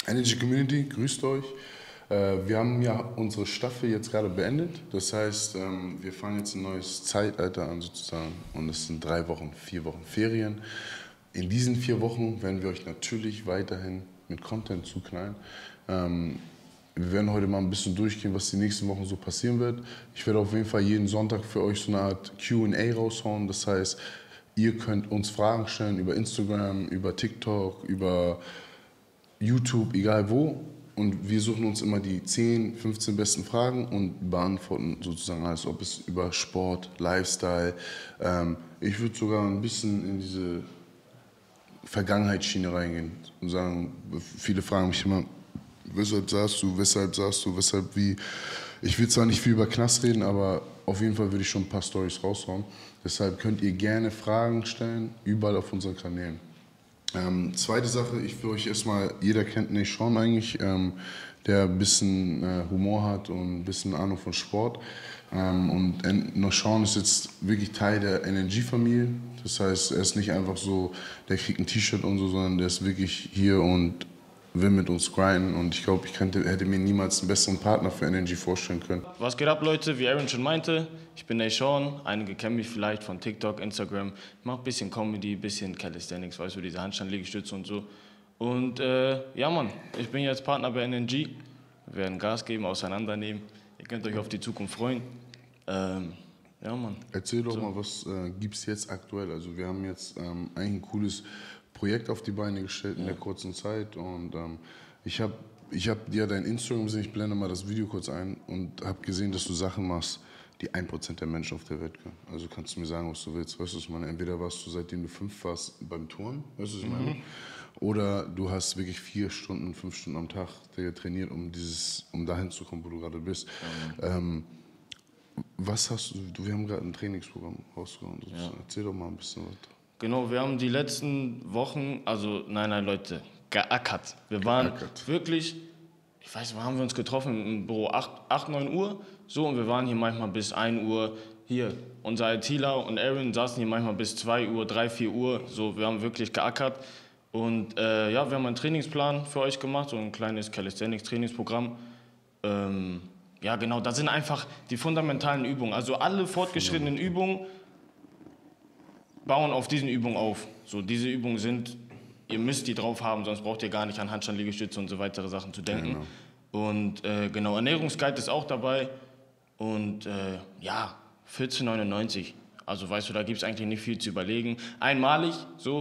Energy Community, grüßt euch. Wir haben ja unsere Staffel jetzt gerade beendet. Das heißt, wir fangen jetzt ein neues Zeitalter an sozusagen. Und es sind 3 Wochen, 4 Wochen Ferien. In diesen 4 Wochen werden wir euch natürlich weiterhin mit Content zuknallen. Wir werden heute mal ein bisschen durchgehen, was die nächsten Wochen so passieren wird. Ich werde auf jeden Fall jeden Sonntag für euch so eine Art Q&A raushauen. Das heißt, ihr könnt uns Fragen stellen über Instagram, über TikTok, über YouTube, egal wo. Und wir suchen uns immer die 10, 15 besten Fragen und beantworten sozusagen alles, ob es über Sport, Lifestyle. Ich würde sogar ein bisschen in diese Vergangenheitsschiene reingehen und sagen, viele fragen mich immer, weshalb sagst du, weshalb wie. Ich will zwar nicht viel über Knast reden, aber auf jeden Fall würde ich schon ein paar Storys raushauen. Deshalb könnt ihr gerne Fragen stellen, überall auf unseren Kanälen. Zweite Sache, ich will euch erstmal, jeder kennt Sean eigentlich, der ein bisschen Humor hat und ein bisschen Ahnung von Sport. Und Sean ist jetzt wirklich Teil der NNG-Familie. Das heißt, er ist nicht einfach so, der kriegt ein T-Shirt und so, sondern der ist wirklich hier und will mit uns grinden. Und ich glaube, hätte mir niemals einen besseren Partner für NNG vorstellen können. Was geht ab, Leute? Wie Aaron schon meinte, ich bin Sean. Einige kennen mich vielleicht von TikTok, Instagram. Ich mache ein bisschen Comedy, ein bisschen Calisthenics, weißt du, diese Handstand-Liegestütze und so. Und ja, Mann, ich bin jetzt Partner bei NNG. Wir werden Gas geben, auseinandernehmen. Ihr könnt euch auf die Zukunft freuen. Ja, Mann. Erzähl doch mal, was gibt es jetzt aktuell? Also wir haben jetzt eigentlich ein cooles Projekt auf die Beine gestellt in der kurzen Zeit. Und ich hab dir dein Instagram gesehen, ich blende mal das Video kurz ein und habe gesehen, dass du Sachen machst, die 1% der Menschen auf der Welt können. Also kannst du mir sagen, was du willst. Weißt du, was ich meine? Entweder warst du, seitdem du 5 warst, beim Turnen, weißt du, was ich meine? Oder du hast wirklich 4 Stunden, 5 Stunden am Tag trainiert, um dahin zu kommen, wo du gerade bist. Was hast du, wir haben gerade ein Trainingsprogramm rausgehauen. Ja. Erzähl doch mal ein bisschen was. Genau, wir haben die letzten Wochen, also nein, Leute, geackert. Wir waren wirklich, ich weiß, wann haben wir uns getroffen? Im Büro 8, 9 Uhr. So, und wir waren hier manchmal bis 1 Uhr. Hier, unser ITler und Aaron saßen hier manchmal bis 2 Uhr, 3, 4 Uhr. So, wir haben wirklich geackert. Und ja, wir haben einen Trainingsplan für euch gemacht, so ein kleines Calisthenics-Trainingsprogramm. Ja, genau, das sind einfach die fundamentalen Übungen. Also alle fortgeschrittenen Übungen bauen auf diesen Übungen auf. So, diese Übungen sind, ihr müsst die drauf haben, sonst braucht ihr gar nicht an Handstand, Liegestütze und so weitere Sachen zu denken. Genau. Und genau, Ernährungsguide ist auch dabei. Und ja, 14,99. Also weißt du, da gibt es eigentlich nicht viel zu überlegen. Einmalig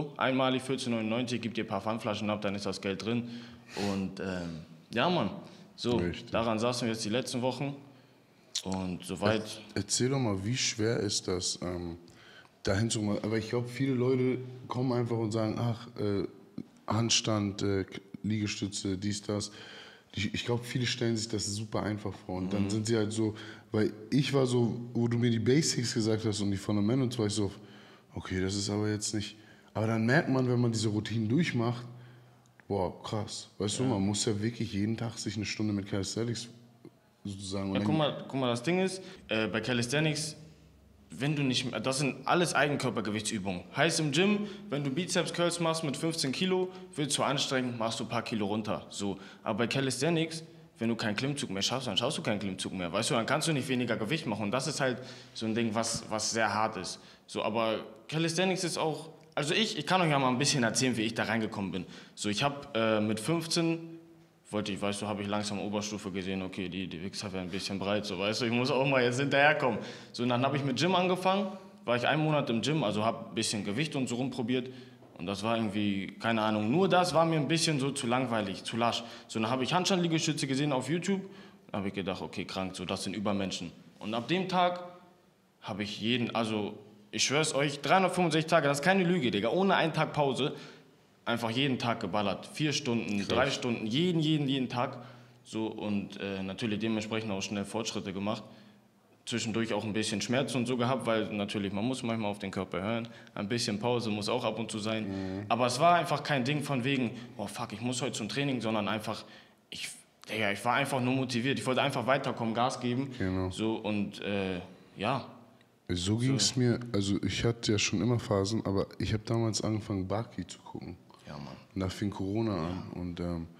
14,99, gebt ihr ein paar Pfandflaschen ab, dann ist das Geld drin. Und ja, Mann, so, richtig. Daran saßen wir jetzt die letzten Wochen. Und soweit. Erzähl doch mal, wie schwer ist das, dahin zu kommen? Aber ich glaube, viele Leute kommen einfach und sagen, ach, Handstand, Liegestütze, dies, das. Ich glaube, viele stellen sich das super einfach vor. Und dann sind sie halt so, weil ich war so, wo du mir die Basics gesagt hast und die Fundamentals, war ich so, okay, das ist aber jetzt nicht. Aber dann merkt man, wenn man diese Routinen durchmacht, boah, krass. Weißt du, man muss ja wirklich jeden Tag sich eine Stunde mit Calisthenics sozusagen. Ja, guck mal, das Ding ist, bei Calisthenics, wenn du nicht, das sind alles Eigenkörpergewichtsübungen. Heißt im Gym, wenn du Bizeps Curls machst mit 15 Kilo, wird zu anstrengend, machst du ein paar Kilo runter. So. Aber bei Calisthenics, wenn du keinen Klimmzug mehr schaffst, dann schaffst du keinen Klimmzug mehr. Weißt du, dann kannst du nicht weniger Gewicht machen. Und das ist halt so ein Ding, was sehr hart ist. So, aber Calisthenics ist auch, also ich kann euch ja mal ein bisschen erzählen, wie ich da reingekommen bin. So, ich habe mit 15 habe ich langsam Oberstufe gesehen, okay, die Wichser werden ein bisschen breit, so, weißt du, ich muss auch mal jetzt hinterherkommen. So, und dann habe ich mit Gym angefangen, war ich 1 Monat im Gym, also habe ein bisschen Gewicht und so rumprobiert. Und das war irgendwie, keine Ahnung, nur das war mir ein bisschen so zu langweilig, zu lasch. So, dann habe ich Handstand-Liegestütze gesehen auf YouTube, da habe ich gedacht, okay, krank, so, das sind Übermenschen. Und ab dem Tag habe ich ich schwör's euch, 365 Tage, das ist keine Lüge, Digga, ohne einen Tag Pause, einfach jeden Tag geballert. 4 Stunden, krass. 3 Stunden, jeden Tag. So, und natürlich dementsprechend auch schnell Fortschritte gemacht. Zwischendurch auch ein bisschen Schmerz und so gehabt, weil natürlich, man muss manchmal auf den Körper hören. Ein bisschen Pause muss auch ab und zu sein. Aber es war einfach kein Ding von wegen, oh fuck, ich muss heute zum Training, sondern einfach, ich war einfach nur motiviert. Ich wollte einfach weiterkommen, Gas geben. Genau. So, und ja. So ging es mir, also ich hatte ja schon immer Phasen, aber ich habe damals angefangen, Baki zu gucken. Ja, Mann. Und da fing Corona an und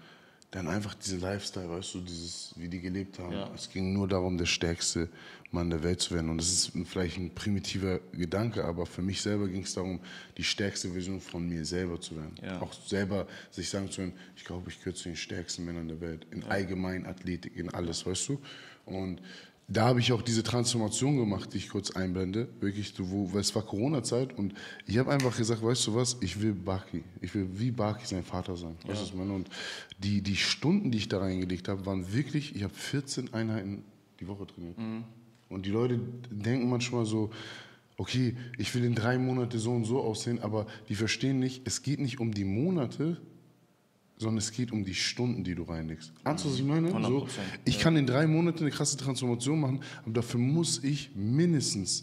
dann einfach diesen Lifestyle, weißt du, wie die gelebt haben. Ja. Es ging nur darum, der stärkste Mann der Welt zu werden. Und das ist vielleicht ein primitiver Gedanke, aber für mich selber ging es darum, die stärkste Version von mir selber zu werden. Ja. Auch selber sich sagen zu können, ich glaube, ich gehöre zu den stärksten Männern der Welt. In allgemein Athletik, in alles, weißt du. Und da habe ich auch diese Transformation gemacht, die ich kurz einblende. Wirklich, weil es war Corona-Zeit und ich habe einfach gesagt, weißt du was, ich will wie Baki sein Vater sein. Weißt du, was ich meine? Und die Stunden, die ich da reingelegt habe, waren wirklich, ich habe 14 Einheiten die Woche trainiert. Und die Leute denken manchmal so, okay, ich will in 3 Monate so und so aussehen, aber die verstehen nicht, es geht nicht um die Monate, sondern es geht um die Stunden, die du reinlegst. Ahnst du, was ich meine? 100%, Ich kann in 3 Monaten eine krasse Transformation machen, aber dafür muss ich mindestens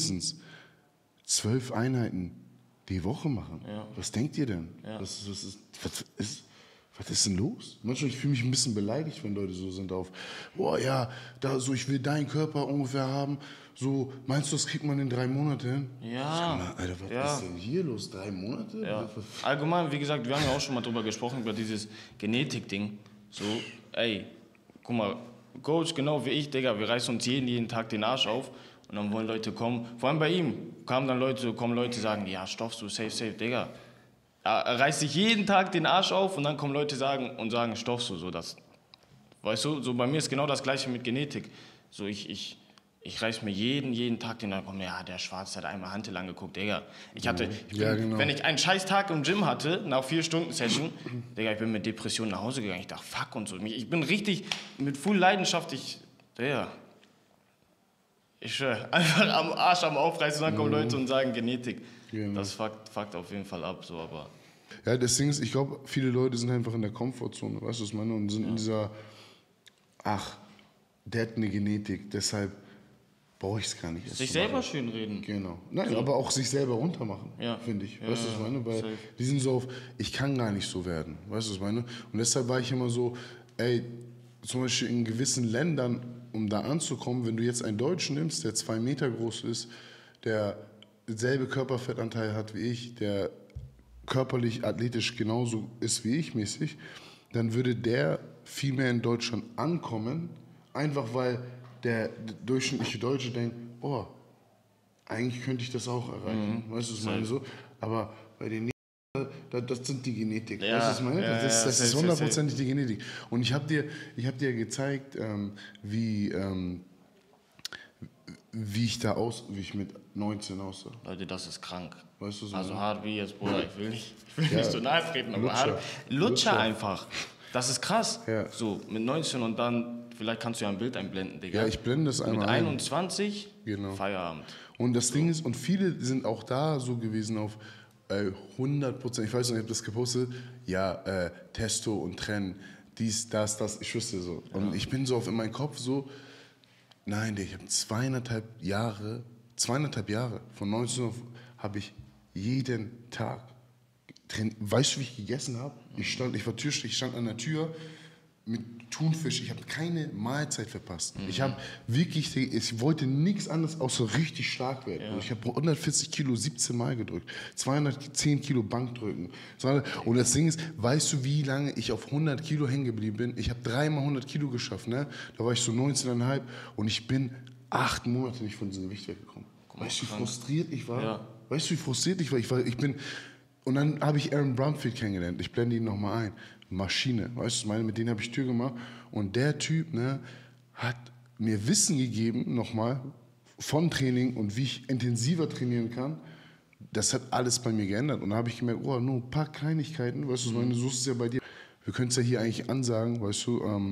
12 Einheiten die Woche machen. Ja. Was denkt ihr denn? Ja. Was ist denn los? Manchmal, ich fühle mich ein bisschen beleidigt, wenn Leute so sind auf, boah, ja, ich will deinen Körper ungefähr haben. So, meinst du, das kriegt man in 3 Monaten hin? Ja. Alter, was ist denn hier los? 3 Monate? Ja. Allgemein, wie gesagt, wir haben ja auch schon mal drüber gesprochen, über dieses Genetik-Ding. So, ey, guck mal, Coach, genau wie ich, Digga, wir reißen uns jeden Tag den Arsch auf und dann wollen Leute kommen. Vor allem bei ihm kommen Leute sagen, ja, stoffst du, safe, Digga. Er reißt sich jeden Tag den Arsch auf und dann kommen Leute sagen, stoffst du, so das. Weißt du, so bei mir ist genau das Gleiche mit Genetik. So, ich reiß mir jeden Tag den Arsch auf, ja, der Schwarze hat einmal Hantel angeguckt, Digga. Wenn ich einen scheiß Tag im Gym hatte, nach 4 Stunden Session, Digga, ich bin mit Depressionen nach Hause gegangen. Ich dachte, fuck und so. Ich bin richtig mit voll Leidenschaft, Digga. Ich schwör, einfach am Arsch am Aufreißen, dann kommen Leute und sagen Genetik. Genau. Das fuckt auf jeden Fall ab, so, aber... Ja, das Ding ist, ich glaube, viele Leute sind einfach in der Komfortzone, weißt du, was ich meine? Und sind in dieser, der hat eine Genetik, deshalb brauche ich es gar nicht. Sich selber schön reden. Genau. Nein, aber auch sich selber runtermachen, finde ich. Weißt du, was ich meine? Weil die sind so auf, ich kann gar nicht so werden, weißt du, was ich meine? Und deshalb war ich immer so, ey, zum Beispiel in gewissen Ländern, um da anzukommen, wenn du jetzt einen Deutschen nimmst, der 2 Meter groß ist, der selbe Körperfettanteil hat wie ich, der körperlich, athletisch genauso ist wie ich mäßig, dann würde der viel mehr in Deutschland ankommen, einfach weil der durchschnittliche Deutsche denkt, oh, eigentlich könnte ich das auch erreichen. Weißt du, was ich meine? So? Aber bei den das sind die Genetik. Ja, weißt du, was ich meine? Das ist 100% die Genetik. Und ich hab dir gezeigt, wie ich mit 19 aussah. Leute, das ist krank. Weißt du, so also hart wie jetzt, Bruder, ich will nicht so nahe treten, aber hart. Lutscher einfach. Das ist krass. Ja. So, mit 19 und dann, vielleicht kannst du ja ein Bild einblenden, Digga. Ja, ich blende das einmal mit 21, Genau. Feierabend. Und das Ding ist, und viele sind auch da so gewesen auf 100%, ich weiß nicht, ich habe das gepostet, ja, Testo und Trennen, dies, das, ich wüsste so. Und ich bin so in meinem Kopf so, nein, ich habe 2,5 Jahre, von 19 auf, habe ich jeden Tag trainiert. Weißt du, wie ich gegessen habe? Ich stand an der Tür mit Thunfisch. Ich habe keine Mahlzeit verpasst. Ich habe wirklich, ich wollte nichts anderes außer richtig stark werden. Ja. Ich habe 140 Kilo 17 Mal gedrückt, 210 Kilo Bankdrücken. Und das Ding ist, weißt du, wie lange ich auf 100 Kilo hängen geblieben bin? Ich habe 3-mal 100 Kilo geschafft. Ne? Da war ich so 19,5 und ich bin 8 Monate nicht von diesem Gewicht weggekommen. Weißt du, wie frustriert ich war? Ja. Weißt du, wie frustriert ich war? Und dann habe ich Aaron Brumfield kennengelernt. Ich blende ihn nochmal ein. Maschine, weißt du, mit denen habe ich Tür gemacht. Und der Typ, ne, hat mir Wissen gegeben, nochmal, von Training und wie ich intensiver trainieren kann. Das hat alles bei mir geändert. Und da habe ich gemerkt, oh, nur ein paar Kleinigkeiten, weißt du, so ist es ja bei dir. Wir können es ja hier eigentlich ansagen, weißt du,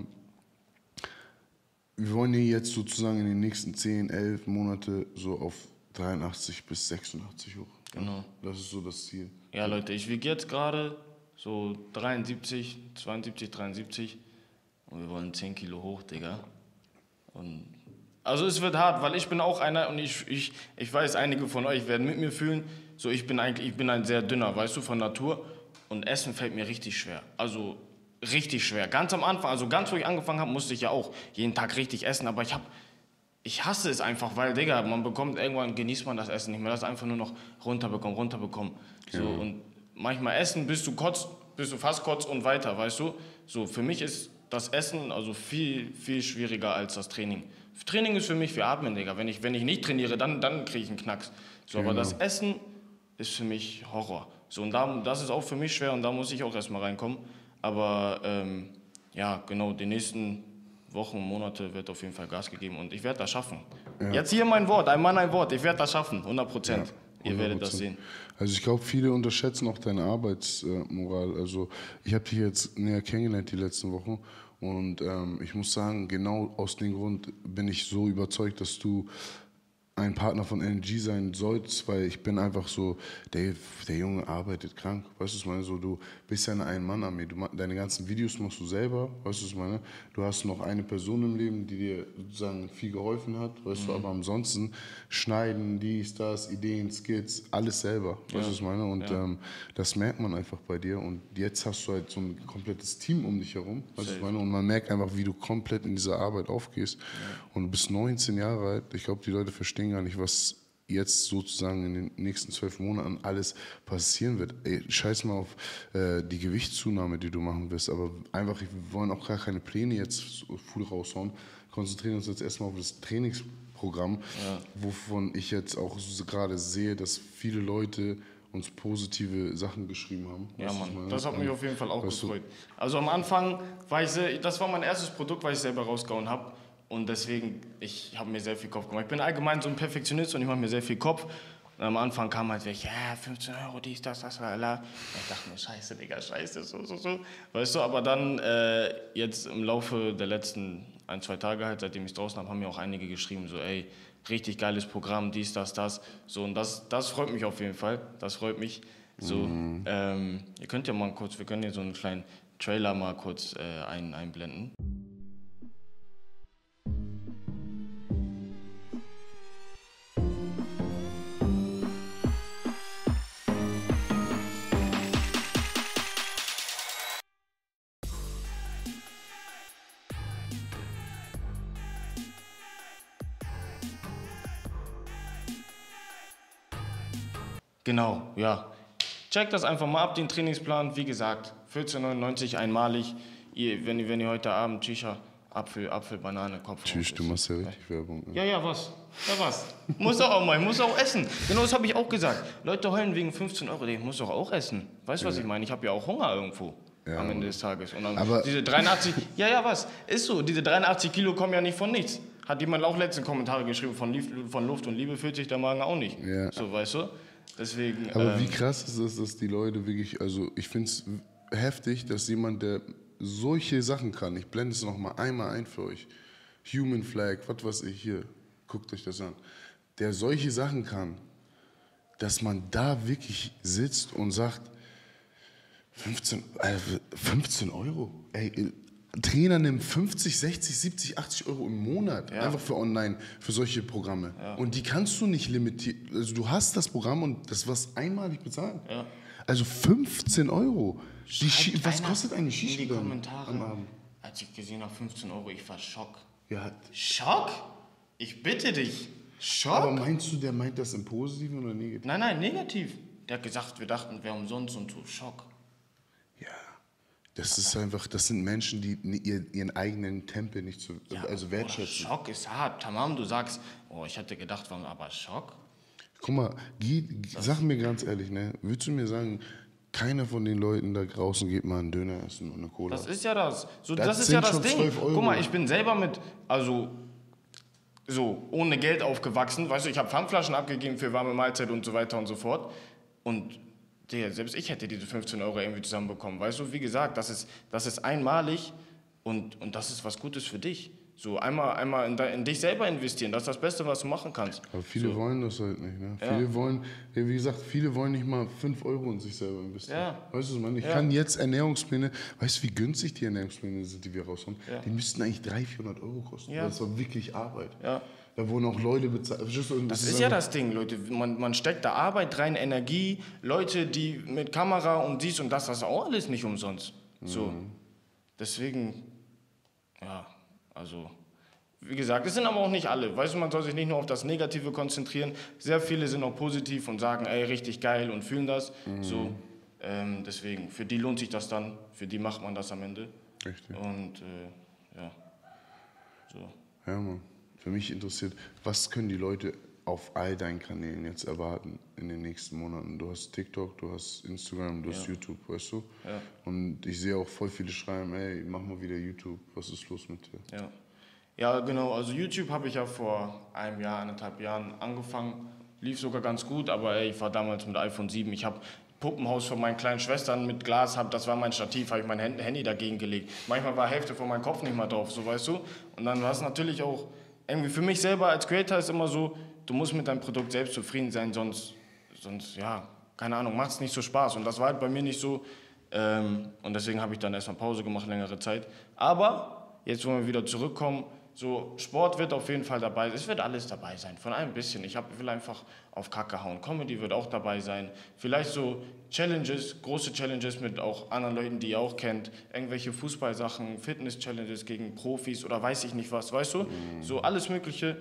wir wollen hier jetzt sozusagen in den nächsten 10, 11 Monate so auf 83 bis 86 hoch. Genau. Das ist so das Ziel. Ja, Leute, ich wiege jetzt gerade so 72, 73 und wir wollen 10 Kilo hoch, Digga. Und also es wird hart, weil ich bin auch einer und ich weiß, einige von euch werden mit mir fühlen, so ich bin ein sehr dünner, weißt du, von Natur und Essen fällt mir richtig schwer. Also richtig schwer. Ganz am Anfang, also ganz wo ich angefangen habe, musste ich ja auch jeden Tag richtig essen, aber ich hasse es einfach, weil, Digga, irgendwann genießt man das Essen nicht mehr, das ist einfach nur noch runterbekommen. So, und manchmal essen, bis du kotzt, bist du fast kurz und weiter, weißt du? So, für mich ist das Essen also viel, viel schwieriger als das Training. Training ist für mich wie Atmen, Digga. Wenn ich nicht trainiere, dann kriege ich einen Knacks. So, aber das Essen ist für mich Horror. So, und das ist auch für mich schwer und da muss ich auch erstmal reinkommen. Aber ja, genau, die nächsten Wochen, Monate wird auf jeden Fall Gas gegeben und ich werde das schaffen. Ja. Jetzt hier mein Wort, ein Mann, ein Wort. Ich werde das schaffen, 100%. Ja, 100%. Ihr werdet das sehen. Also ich glaube, viele unterschätzen auch deine Arbeitsmoral. Also ich habe dich jetzt näher kennengelernt die letzten Wochen und ich muss sagen, genau aus dem Grund bin ich so überzeugt, dass du ein Partner von NG sein sollst, weil ich bin einfach so, der Junge arbeitet krank, weißt du, was ich meine? So, du bist ja eine Ein-Mann-Armee, deine ganzen Videos machst du selber, weißt du, was ich meine? Du hast noch eine Person im Leben, die dir sozusagen viel geholfen hat, weißt du, aber ansonsten schneiden, dies, das, Ideen, Skits, alles selber, weißt du, was ich meine? Und das merkt man einfach bei dir und jetzt hast du halt so ein komplettes Team um dich herum, weißt du, was ich meine? Und man merkt einfach, wie du komplett in dieser Arbeit aufgehst und du bist 19 Jahre alt, ich glaube, die Leute verstehen gar nicht, was jetzt sozusagen in den nächsten 12 Monaten alles passieren wird. Ey, scheiß mal auf die Gewichtszunahme, die du machen wirst, aber einfach, wir wollen auch gar keine Pläne jetzt so full raushauen, konzentrieren uns jetzt erstmal auf das Trainingsprogramm, wovon ich jetzt auch so gerade sehe, dass viele Leute uns positive Sachen geschrieben haben. Ja, Mann, das hat mich auf jeden Fall auch gefreut. Also am Anfang das war mein erstes Produkt, was ich selber rausgehauen habe. Und deswegen, ich habe mir sehr viel Kopf gemacht. Ich bin allgemein so ein Perfektionist und ich mache mir sehr viel Kopf. Und am Anfang kam halt weg, 15 Euro, dies, das, lala. Und ich dachte mir, scheiße, Digga, scheiße, so. Weißt du, aber dann jetzt im Laufe der letzten 1-2 Tage halt, seitdem ich es draußen habe, haben mir auch einige geschrieben, so, ey, richtig geiles Programm, dies, das. So, und das freut mich auf jeden Fall. Das freut mich. So, ihr könnt ja mal kurz, wir können hier so einen kleinen Trailer mal kurz einblenden. Genau, ja. Checkt das einfach mal ab, den Trainingsplan. Wie gesagt, 14,99 einmalig. Wenn ihr heute Abend Shisha, Apfel, Banane, Kopf. Tschüss, du machst ja richtig Werbung. Ne? Ja, was? Muss doch auch mal, muss auch essen. Genau das habe ich auch gesagt. Leute heulen wegen 15 Euro, ich muss doch auch essen. Weißt du, was ich meine? Ich habe ja auch Hunger irgendwo am Ende des Tages. Und dann aber diese 83, was? Ist so, diese 83 Kilo kommen ja nicht von nichts. Hat jemand auch letzten Kommentare geschrieben, von Luft und Liebe fühlt sich der Magen auch nicht. Ja. So, weißt du? Deswegen, aber wie krass ist es, dass die Leute wirklich, also ich finde es heftig, dass jemand, der solche Sachen kann, ich blende es noch mal einmal ein für euch, Human Flag, was weiß ich hier, guckt euch das an, der solche Sachen kann, dass man da wirklich sitzt und sagt, 15 Euro, ey, Trainer nimmt 50, 60, 70, 80 Euro im Monat, einfach für online, für solche Programme. Ja. Und die kannst du nicht limitieren. Also du hast das Programm und das wirst einmalig bezahlen. Ja. Also 15 Euro. Was kostet eine Shisha in die Kommentare am Abend? Als ich gesehen habe, 15 Euro, ich war Schock. Ja. Schock? Ich bitte dich. Schock? Aber meinst du, der meint das im Positiven oder negativ? Nein, negativ. Der hat gesagt, wir dachten, wäre umsonst und so. Schock. Ja. Das ist einfach, das sind Menschen, die ihren eigenen Tempel nicht so, also wertschätzen. Schock ist hart. Tamam, du sagst, ich hätte gedacht, aber Schock? Guck mal, sag mir ganz ehrlich, ne, würdest du mir sagen, keiner von den Leuten da draußen geht mal einen Döner essen und eine Cola? Das ist ja das. Das ist ja das Ding. Guck mal, ich bin selber ohne Geld aufgewachsen. Weißt du, ich habe Pfandflaschen abgegeben für warme Mahlzeit und so weiter und so fort. Und selbst ich hätte diese 15 Euro irgendwie zusammenbekommen. Weißt du, wie gesagt, das ist einmalig und das ist was Gutes für dich. So einmal in dich selber investieren, das ist das Beste, was du machen kannst. Aber viele wollen das halt nicht. Ne? Ja. Viele wollen nicht mal 5 Euro in sich selber investieren. Ja. Weißt du, ich kann jetzt Ernährungspläne, weißt du, wie günstig die Ernährungspläne sind, die wir raushauen? Ja. Die müssten eigentlich 300-400 Euro kosten. Ja. Das war wirklich Arbeit. Ja. Da wurden auch Leute bezahlt. Das ist ja das Ding, Leute. Man steckt da Arbeit rein, Energie, Leute, die mit Kamera und dies und das ist auch alles nicht umsonst. So. Deswegen, also, wie gesagt, es sind aber auch nicht alle. Weißt du, man soll sich nicht nur auf das Negative konzentrieren. Sehr viele sind auch positiv und sagen, ey, richtig geil und fühlen das. So, Deswegen, für die lohnt sich das dann, für die macht man das am Ende. Richtig. Und ja, so. Ja, Mann. Für mich interessiert, was können die Leute auf all deinen Kanälen jetzt erwarten in den nächsten Monaten? Du hast TikTok, du hast Instagram, du hast YouTube, weißt du? Ja. Und ich sehe auch voll viele schreiben, ey, mach mal wieder YouTube, was ist los mit dir? Ja. Ja, genau. Also YouTube habe ich ja vor einem Jahr, 1,5 Jahren angefangen. Lief sogar ganz gut, aber ey, ich war damals mit iPhone 7. Ich habe Puppenhaus von meinen kleinen Schwestern mit Glas, das war mein Stativ, habe ich mein Handy dagegen gelegt. Manchmal war Hälfte von meinem Kopf nicht mal drauf, so weißt du. Und dann war es natürlich auch, irgendwie für mich selber als Creator ist immer so, du musst mit deinem Produkt selbst zufrieden sein, sonst ja, keine Ahnung, macht es nicht so Spaß. Und das war halt bei mir nicht so. Und deswegen habe ich dann erstmal Pause gemacht, längere Zeit. Aber jetzt, wo wir wieder zurückkommen, so Sport wird auf jeden Fall dabei sein. Es wird alles dabei sein, von allem ein bisschen. Ich will einfach auf Kacke hauen. Comedy wird auch dabei sein. Vielleicht so Challenges, große Challenges mit auch anderen Leuten, die ihr auch kennt. Irgendwelche Fußballsachen, Fitness-Challenges gegen Profis oder weiß ich nicht was, weißt du? So alles Mögliche.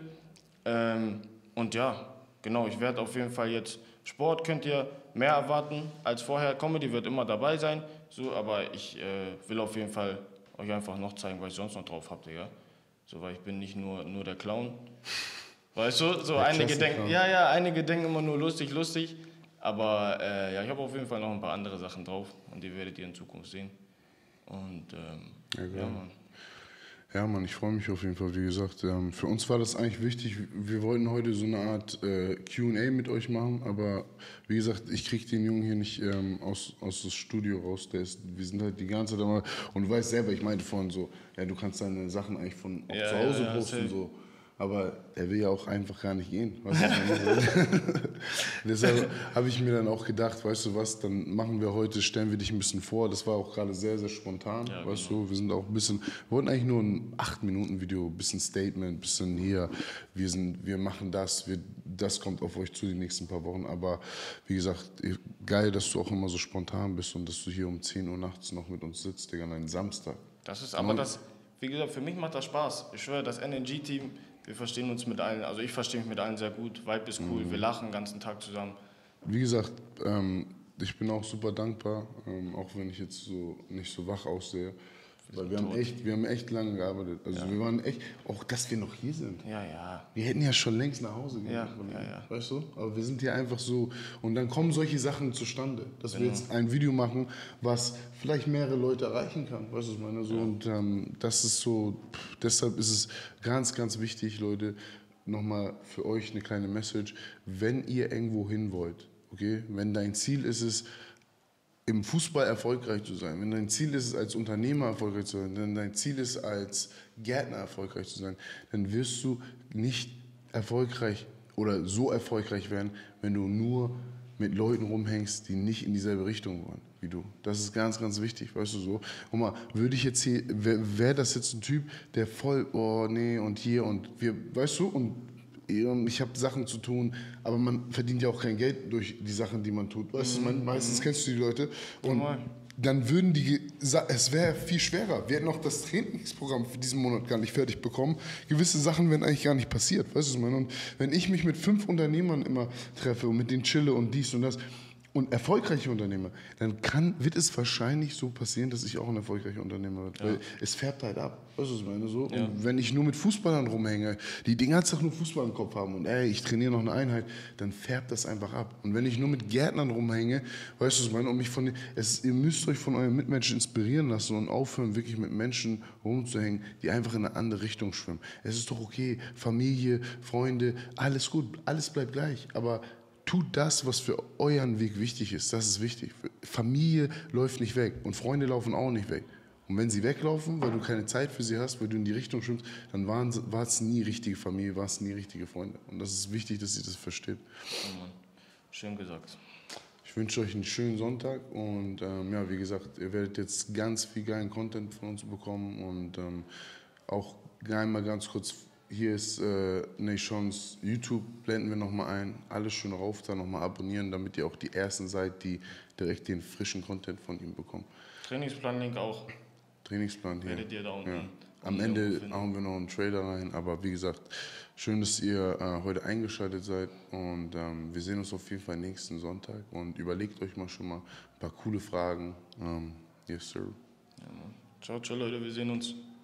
Und ja, genau, ich werde auf jeden Fall jetzt, Sport könnt ihr mehr erwarten als vorher. Comedy wird immer dabei sein, so, aber ich will auf jeden Fall euch einfach noch zeigen, was ich sonst noch drauf habe, Digga. So, weil ich bin nicht nur der Clown. Weißt du, so einige denken, einige denken immer nur lustig. Aber ja, ich habe auf jeden Fall noch ein paar andere Sachen drauf und die werdet ihr in Zukunft sehen. Und ja, Mann. Ja, Mann, ich freue mich auf jeden Fall. Wie gesagt, für uns war das eigentlich wichtig. Wir wollten heute so eine Art Q&A mit euch machen, aber wie gesagt, ich kriege den Jungen hier nicht aus das Studio raus. Wir sind halt die ganze Zeit immer, und du weißt selber, ich meinte vorhin so, ja, du kannst deine Sachen eigentlich von auch zu Hause posten, so. Aber er will ja auch einfach gar nicht gehen. Weißt du, deshalb habe ich mir dann auch gedacht, weißt du was, dann machen wir heute, stellen wir dich ein bisschen vor. Das war auch gerade sehr, sehr spontan, ja, weißt du. Wir sind auch ein bisschen, wir wollten eigentlich nur ein 8-Minuten-Video, ein bisschen Statement, ein bisschen hier, wir machen das, das kommt auf euch zu die nächsten paar Wochen. Aber wie gesagt, geil, dass du auch immer so spontan bist und dass du hier um 10 Uhr nachts noch mit uns sitzt, Digga, an einem Samstag. Das ist aber das, wie gesagt, für mich macht das Spaß. Ich schwöre, das NNG-Team, wir verstehen uns mit allen, also ich verstehe mich mit allen sehr gut. Vibe ist cool, wir lachen den ganzen Tag zusammen. Wie gesagt, ich bin auch super dankbar, auch wenn ich jetzt so nicht so wach aussehe. Weil wir haben echt lange gearbeitet. Also wir waren echt, auch dass wir noch hier sind. Ja. Wir hätten ja schon längst nach Hause gehen können. Ja. Weißt du? Aber wir sind hier einfach so. Und dann kommen solche Sachen zustande. Dass wir jetzt ein Video machen, was vielleicht mehrere Leute erreichen kann. Weißt du, was ich meine? So, und das ist so, deshalb ist es ganz, ganz wichtig, Leute, nochmal für euch eine kleine Message. Wenn ihr irgendwo hin wollt, okay, wenn dein Ziel ist es, im Fußball erfolgreich zu sein, wenn dein Ziel ist es, als Unternehmer erfolgreich zu sein, wenn dein Ziel ist, als Gärtner erfolgreich zu sein, dann wirst du nicht erfolgreich oder so erfolgreich werden, wenn du nur mit Leuten rumhängst, die nicht in dieselbe Richtung wollen wie du. Das ist ganz, ganz wichtig, weißt du so. Guck mal, würde ich jetzt hier, wäre das jetzt ein Typ, der voll, oh nee und hier und wir, weißt du, und ich habe Sachen zu tun, aber man verdient ja auch kein Geld durch die Sachen, die man tut. Weißt du, meistens kennst du die Leute. Und dann es wäre viel schwerer. Wir hätten auch das Trainingsprogramm für diesen Monat gar nicht fertig bekommen. Gewisse Sachen wären eigentlich gar nicht passiert. Weißt du, was ich meine? Und wenn ich mich mit 5 Unternehmern immer treffe und mit denen chille und dies und das, und erfolgreiche Unternehmer, dann wird es wahrscheinlich so passieren, dass ich auch ein erfolgreicher Unternehmer werde. Weil es färbt halt ab. Weißt du, was ich meine? So? Und wenn ich nur mit Fußballern rumhänge, die den ganzen Tag nur Fußball im Kopf haben und ich trainiere noch eine Einheit, dann färbt das einfach ab. Und wenn ich nur mit Gärtnern rumhänge, weißt du, was ich meine? Und ihr müsst euch von euren Mitmenschen inspirieren lassen und aufhören, wirklich mit Menschen rumzuhängen, die einfach in eine andere Richtung schwimmen. Es ist doch okay, Familie, Freunde, alles gut, alles bleibt gleich. Aber tut das, was für euren Weg wichtig ist. Das ist wichtig. Familie läuft nicht weg und Freunde laufen auch nicht weg. Und wenn sie weglaufen, weil du keine Zeit für sie hast, weil du in die Richtung schwimmst, dann war es nie richtige Familie, war es nie richtige Freunde. Und das ist wichtig, dass ihr das versteht. Oh Mann. Schön gesagt. Ich wünsche euch einen schönen Sonntag und wie gesagt, ihr werdet jetzt ganz viel geilen Content von uns bekommen und auch einmal ganz kurz. Hier ist Nations YouTube, blenden wir nochmal ein. Alles schön rauf, da nochmal abonnieren, damit ihr auch die Ersten seid, die direkt den frischen Content von ihm bekommen. Trainingsplan-Link auch. Trainingsplan hier. Werdet ihr da unten Am Ende hauen wir noch einen Trailer rein, aber wie gesagt, schön, dass ihr heute eingeschaltet seid und wir sehen uns auf jeden Fall nächsten Sonntag und überlegt euch mal schon mal ein paar coole Fragen. Yes, sir. Ja, Mann. Ciao, ciao, Leute, wir sehen uns.